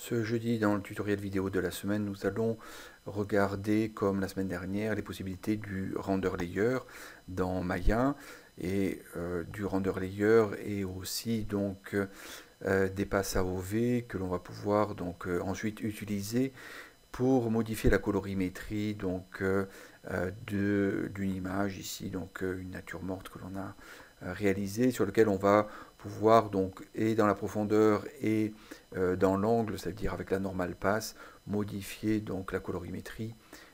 Ce jeudi, dans le tutoriel vidéo de la semaine, nous allons regarder, comme la semaine dernière, les possibilités du render layer dans Maya et du render layer et aussi donc des passes AOV que l'on va pouvoir donc ensuite utiliser pour modifier la colorimétrie donc d'une image ici, donc une nature morte que l'on a réalisée, sur lequel on va pouvoir donc et dans la profondeur et dans l'angle, c'est-à-dire avec la normale passe, modifier donc la colorimétrie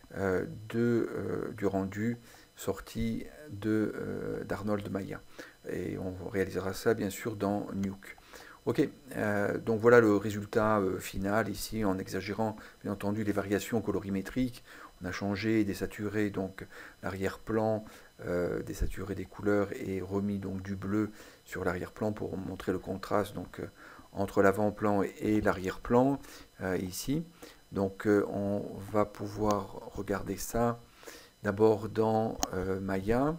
du rendu sorti d'Arnold Maya. Et on réalisera ça bien sûr dans Nuke. Ok, donc voilà le résultat final ici, en exagérant bien entendu les variations colorimétriques. On a changé, désaturé donc l'arrière-plan, désaturé des couleurs et remis donc du bleu sur l'arrière-plan pour montrer le contraste donc entre l'avant-plan et l'arrière-plan ici. Donc on va pouvoir regarder ça d'abord dans Maya.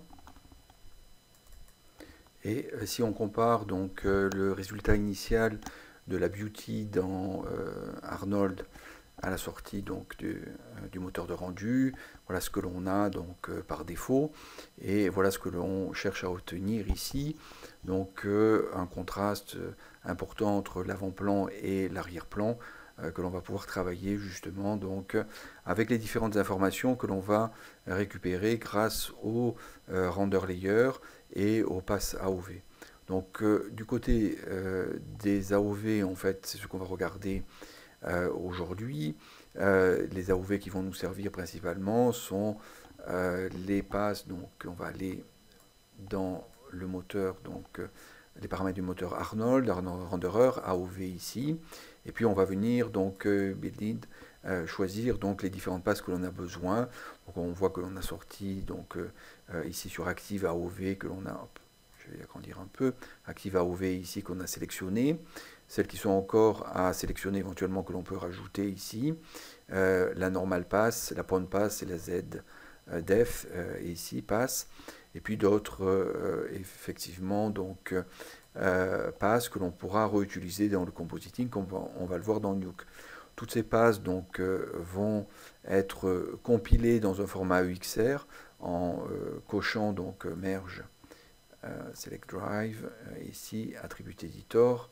Et si on compare donc le résultat initial de la Beauty dans Arnold à la sortie donc du moteur de rendu, voilà ce que l'on a donc par défaut et voilà ce que l'on cherche à obtenir ici. Donc un contraste important entre l'avant-plan et l'arrière-plan que l'on va pouvoir travailler justement donc avec les différentes informations que l'on va récupérer grâce au render layer et aux passes AOV. Donc du côté des AOV, en fait, c'est ce qu'on va regarder aujourd'hui. Les AOV qui vont nous servir principalement sont les passes, donc on va aller dans le moteur, donc les paramètres du moteur Arnold, Arnold Renderer, AOV ici, et puis on va venir donc build choisir donc les différentes passes que l'on a besoin. Donc on voit que l'on a sorti donc ici sur Active AOV que l'on a, hop, je vais agrandir un peu, Active AOV ici qu'on a sélectionné, celles qui sont encore à sélectionner éventuellement que l'on peut rajouter ici, la normale passe, la point passe et la Z def ici passe, et puis d'autres effectivement donc passes que l'on pourra réutiliser dans le compositing, comme on va le voir dans Nuke. Toutes ces passes donc vont être compilées dans un format EXR en cochant donc merge select drive ici attribut editor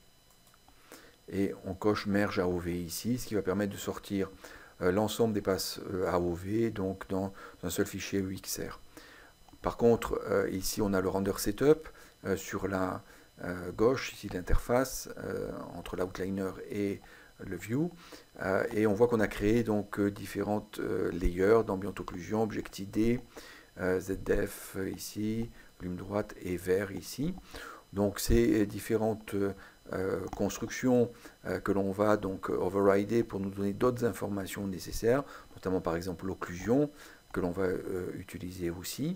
et on coche merge AOV ici, ce qui va permettre de sortir l'ensemble des passes AOV donc dans un seul fichier EXR. Par contre ici on a le render setup sur la gauche ici l'interface entre l'outliner et le view et on voit qu'on a créé donc différentes layers d'ambient occlusion, Object-ID, ZDF ici, volume droite et vert ici. Donc ces différentes constructions que l'on va donc overrider pour nous donner d'autres informations nécessaires, notamment par exemple l'occlusion que l'on va utiliser aussi.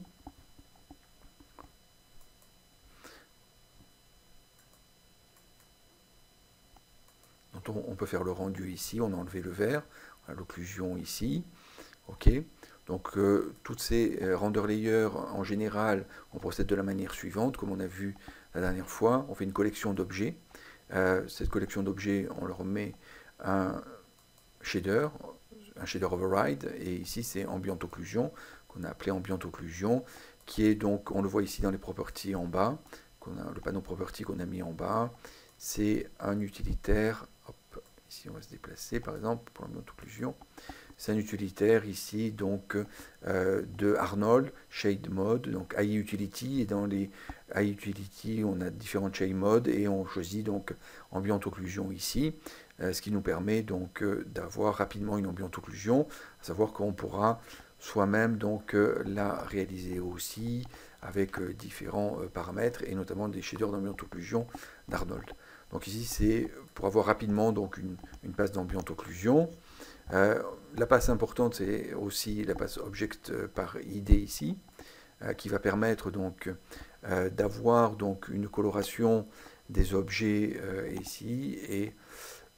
On peut faire le rendu ici, on a enlevé le vert, l'occlusion ici, ok. Donc toutes ces render layers en général, on procède de la manière suivante, comme on a vu la dernière fois, on fait une collection d'objets. Cette collection d'objets, on leur met un shader override, et ici c'est ambient occlusion, qu'on a appelé ambient occlusion, qui est donc, on le voit ici dans les properties en bas, le panneau property qu'on a mis en bas, c'est un utilitaire, hop, ici on va se déplacer par exemple pour ambient occlusion, c'est un utilitaire ici donc de Arnold, Shade Mode, donc AI Utility, et dans les AI Utility on a différents shade modes et on choisit donc ambient occlusion ici, ce qui nous permet donc d'avoir rapidement une ambient occlusion, à savoir qu'on pourra soi-même donc la réaliser aussi avec différents paramètres et notamment des shaders d'ambient occlusion d'Arnold. Donc ici c'est pour avoir rapidement donc une passe d'ambient occlusion. La passe importante, c'est aussi la passe object par ID ici, qui va permettre donc d'avoir donc une coloration des objets ici et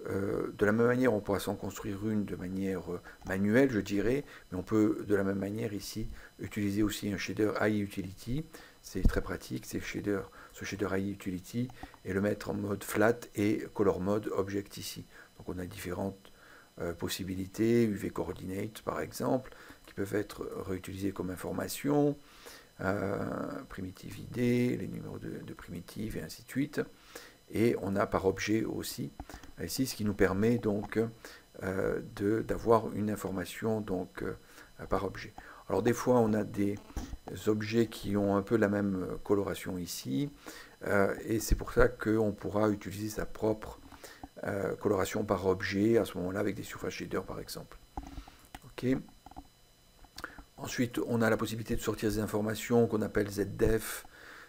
de la même manière, on pourra s'en construire une de manière manuelle, je dirais, mais on peut de la même manière ici utiliser aussi un shader AI Utility. C'est très pratique, ce shader AI Utility, et le mettre en mode flat et color mode object ici. Donc on a différentes possibilités, UV coordinate par exemple, qui peuvent être réutilisées comme information, primitive ID, les numéros de primitives et ainsi de suite. Et on a par objet aussi ici, ce qui nous permet donc d'avoir une information donc par objet. Alors des fois on a des objets qui ont un peu la même coloration ici, et c'est pour ça qu'on pourra utiliser sa propre coloration par objet à ce moment-là avec des surface shaders par exemple. Ok. Ensuite on a la possibilité de sortir des informations qu'on appelle ZDef,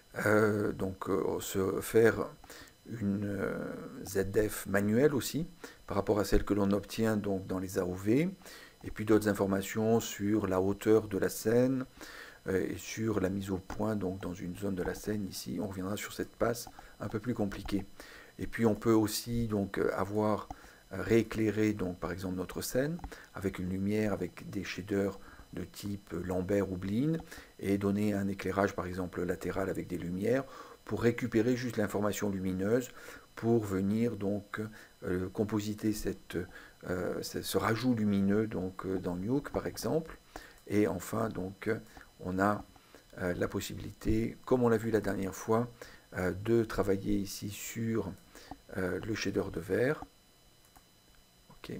se faire une ZDef manuelle aussi, par rapport à celle que l'on obtient donc dans les AOV, et puis d'autres informations sur la hauteur de la scène et sur la mise au point donc dans une zone de la scène. Ici, on reviendra sur cette passe un peu plus compliquée. Et puis on peut aussi donc avoir rééclairé donc par exemple notre scène avec une lumière, avec des shaders de type Lambert ou Blean, et donner un éclairage par exemple latéral avec des lumières pour récupérer juste l'information lumineuse pour venir donc compositer ce rajout lumineux donc dans Nuke par exemple. Et enfin donc on a la possibilité, comme on l'a vu la dernière fois, de travailler ici sur le shader de vert. Ok.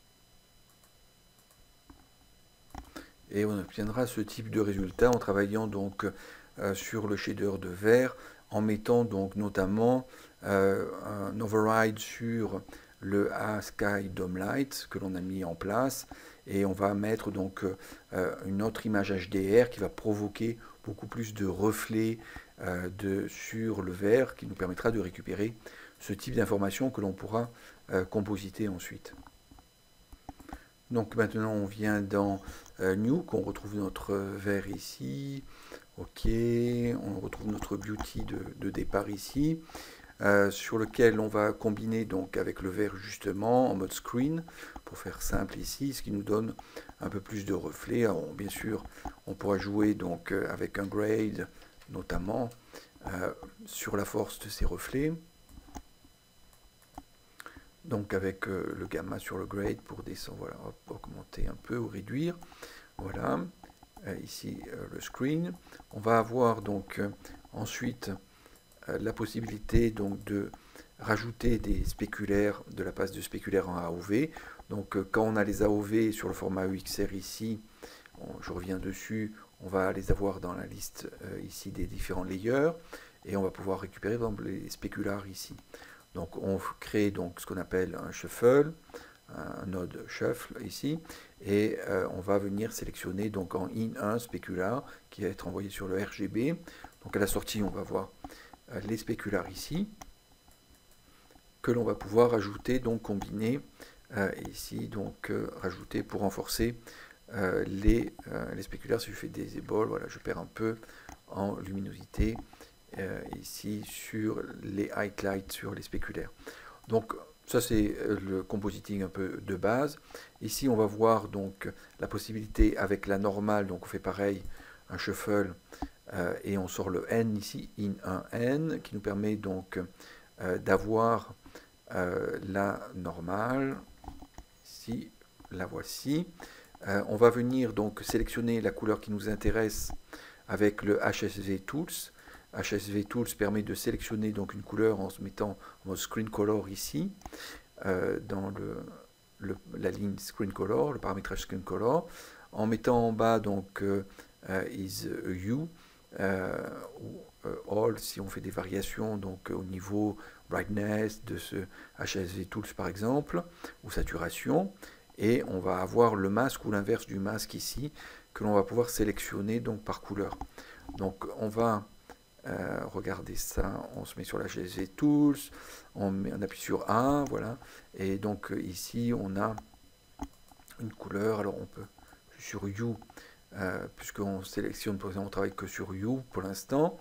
Et on obtiendra ce type de résultat en travaillant donc sur le shader de vert, en mettant donc notamment un override sur le ASCII Dome Light que l'on a mis en place, et on va mettre donc une autre image HDR qui va provoquer beaucoup plus de reflets sur le vert, qui nous permettra de récupérer ce type d'information que l'on pourra compositer ensuite. Donc maintenant on vient dans Nuke, on retrouve notre vert ici, ok, on retrouve notre beauty de départ ici, sur lequel on va combiner donc avec le vert justement en mode screen, pour faire simple ici, ce qui nous donne un peu plus de reflets. Alors, bien sûr on pourra jouer donc avec un grade notamment sur la force de ces reflets. Donc avec le gamma sur le grade pour descendre, voilà, augmenter un peu ou réduire. Voilà, ici le screen. On va avoir donc ensuite la possibilité donc de rajouter des spéculaires, de la passe de spéculaire en AOV. Donc quand on a les AOV sur le format UXR ici, je reviens dessus, on va les avoir dans la liste ici des différents layers, et on va pouvoir récupérer par exemple les spéculars ici. Donc on crée donc ce qu'on appelle un shuffle, un node shuffle ici, et on va venir sélectionner donc en in1 spécular qui va être envoyé sur le RGB. Donc à la sortie on va voir les spéculars ici, que l'on va pouvoir ajouter, donc combiner, et ici donc rajouter pour renforcer les spéculars. Si je fais des ébaules, voilà, je perds un peu en luminosité ici sur les highlights sur les spéculaires. Donc ça c'est le compositing un peu de base. Ici on va voir donc la possibilité avec la normale, donc on fait pareil, un shuffle, et on sort le N ici, in un N, qui nous permet donc d'avoir la normale, ici, la voici. On va venir donc sélectionner la couleur qui nous intéresse avec le HSV Tools. HSV Tools permet de sélectionner donc une couleur en se mettant en mode Screen Color ici, dans la ligne Screen Color, le paramétrage Screen Color, en mettant en bas donc is hue, ou all si on fait des variations donc au niveau brightness de ce HSV Tools par exemple, ou saturation, et on va avoir le masque ou l'inverse du masque ici, que l'on va pouvoir sélectionner donc par couleur. Donc on va regarder ça, on se met sur la HSV Tools, on appuie sur A, voilà, et donc ici on a une couleur. Alors on peut sur Hue, puisqu'on sélectionne, par exemple on travaille que sur Hue pour l'instant,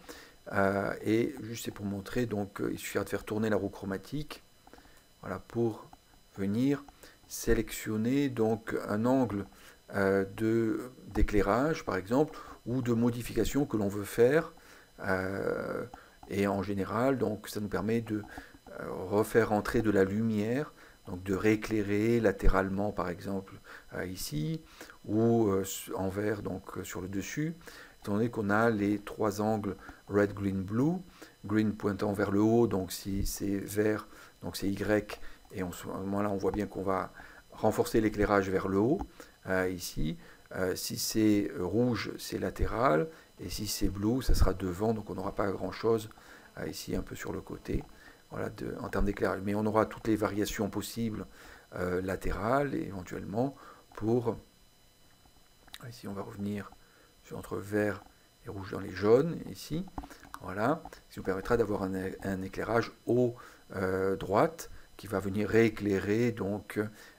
et juste c'est pour montrer, donc il suffira de faire tourner la roue chromatique, voilà, pour venir sélectionner donc un angle d'éclairage par exemple, ou de modification que l'on veut faire, et en général donc ça nous permet de refaire entrer de la lumière, donc de rééclairer latéralement par exemple ici, ou en vert donc sur le dessus, étant donné qu'on a les trois angles red, green, blue, green pointant vers le haut, donc si c'est vert, donc c'est Y, et à ce moment-là on voit bien qu'on va renforcer l'éclairage vers le haut, ici. Si c'est rouge, c'est latéral, et si c'est bleu, ça sera devant, donc on n'aura pas grand-chose ici un peu sur le côté, voilà, en termes d'éclairage. Mais on aura toutes les variations possibles latérales, et éventuellement, pour... Ici, on va revenir entre vert et rouge dans les jaunes, ici, voilà, ce qui nous permettra d'avoir un éclairage haut droite, qui va venir rééclairer donc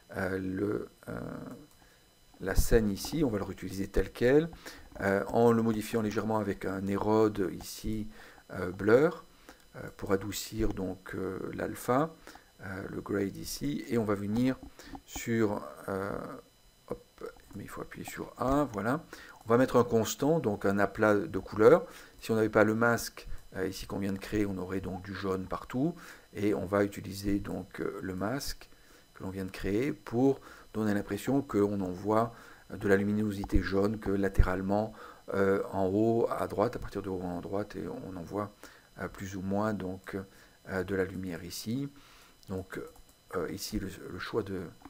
la scène ici. On va le réutiliser tel quel, en le modifiant légèrement avec un érode ici, blur, pour adoucir donc l'alpha, le grade ici, et on va venir sur, mais il faut appuyer sur A, voilà. On va mettre un constant, donc un aplat de couleur. Si on n'avait pas le masque ici qu'on vient de créer, on aurait donc du jaune partout, et on va utiliser donc le masque que l'on vient de créer pour donner l'impression qu'on envoie de la luminosité jaune que latéralement en haut à droite, à partir de haut en droite, et on envoie plus ou moins donc de la lumière ici. Donc ici le choix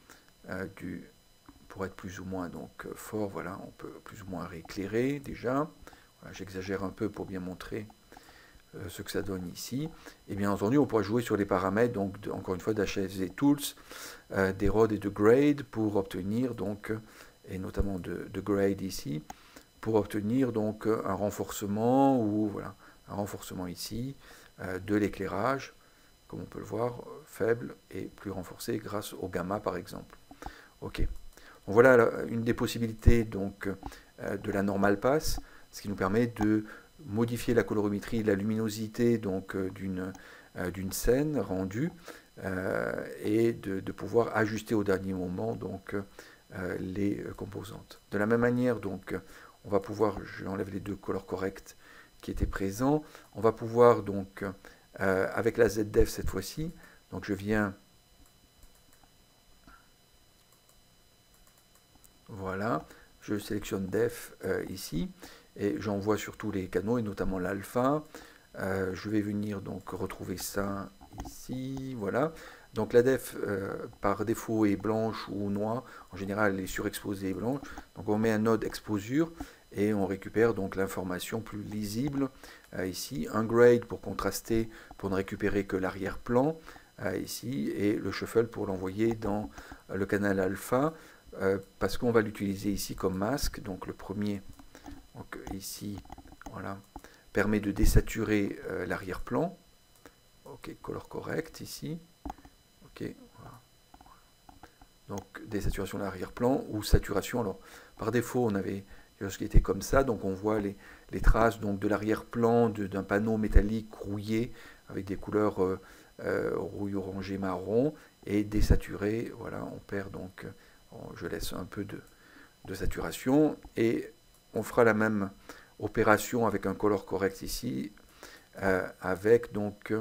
pour être plus ou moins donc fort, voilà, on peut plus ou moins rééclairer déjà. Voilà, j'exagère un peu pour bien montrer ce que ça donne ici. Et bien entendu, on pourra jouer sur les paramètres, donc encore une fois, d'HFZ Tools, d'Erode et de Grade pour obtenir donc, et notamment de Grade ici, pour obtenir donc un renforcement, ou voilà, un renforcement ici de l'éclairage, comme on peut le voir, faible et plus renforcé grâce au gamma par exemple. Ok. Donc voilà une des possibilités donc de la normal pass, ce qui nous permet de modifier la colorimétrie, la luminosité donc d'une scène rendue, et de pouvoir ajuster au dernier moment donc les composantes. De la même manière, donc on va pouvoir, j'enlève les deux color corrects qui étaient présents, on va pouvoir donc avec la ZDEF cette fois-ci, donc je viens, voilà, je sélectionne def ici, et j'envoie sur tous les canaux, et notamment l'alpha. Je vais venir donc retrouver ça ici, voilà. Donc la def par défaut est blanche ou noire, en général elle est surexposée et blanche. Donc on met un node exposure et on récupère donc l'information plus lisible ici. Un grade pour contraster, pour ne récupérer que l'arrière-plan ici, et le shuffle pour l'envoyer dans le canal alpha, parce qu'on va l'utiliser ici comme masque. Donc le premier, donc ici, voilà, permet de désaturer l'arrière-plan. Ok, color correct ici. Ok, voilà. Donc désaturation de l'arrière-plan ou saturation. Alors par défaut, on avait quelque chose qui était comme ça, donc on voit les traces donc de l'arrière-plan d'un panneau métallique rouillé avec des couleurs rouille orangé marron et désaturé. Voilà, on perd donc, je laisse un peu de saturation, et on fera la même opération avec un color correct ici, avec donc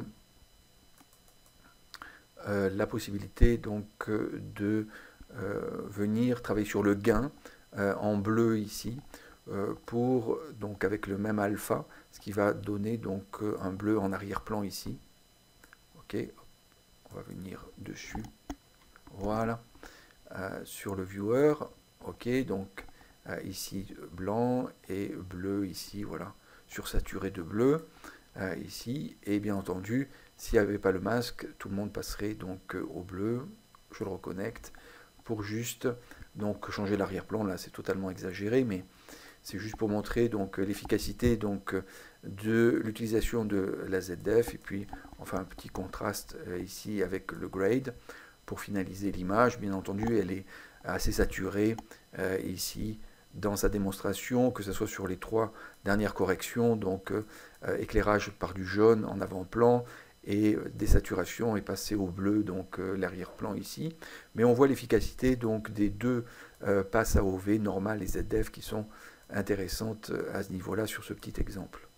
la possibilité donc de venir travailler sur le gain en bleu ici, pour donc avec le même alpha, ce qui va donner donc un bleu en arrière-plan ici. Ok, on va venir dessus, voilà, sur le viewer. Ok, donc ici blanc et bleu ici, voilà, sursaturé de bleu ici, et bien entendu s'il n'y avait pas le masque, tout le monde passerait donc au bleu. Je le reconnecte pour juste donc changer l'arrière-plan. Là c'est totalement exagéré, mais c'est juste pour montrer donc l'efficacité donc de l'utilisation de la ZDEF, et puis enfin un petit contraste ici avec le grade pour finaliser l'image. Bien entendu elle est assez saturée ici dans sa démonstration, que ce soit sur les trois dernières corrections, donc éclairage par du jaune en avant-plan et désaturation est passé au bleu, donc l'arrière-plan ici. Mais on voit l'efficacité donc des deux passes AOV normales et ZF qui sont intéressantes à ce niveau-là sur ce petit exemple.